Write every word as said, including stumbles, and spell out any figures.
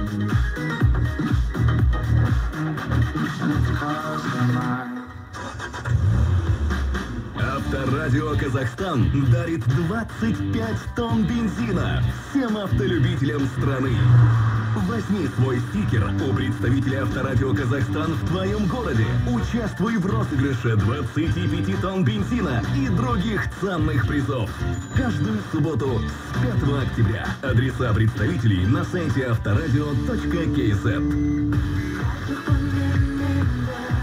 Авторадио Казахстан дарит двадцать пять тонн бензина всем автолюбителям страны. Возьми свой стикер у представителя Авторадио Казахстан в твоем городе. Участвуй в розыгрыше двадцати пяти тонн бензина и других ценных призов. Каждую субботу с пятого октября. Адреса представителей на сайте авторадио точка кз.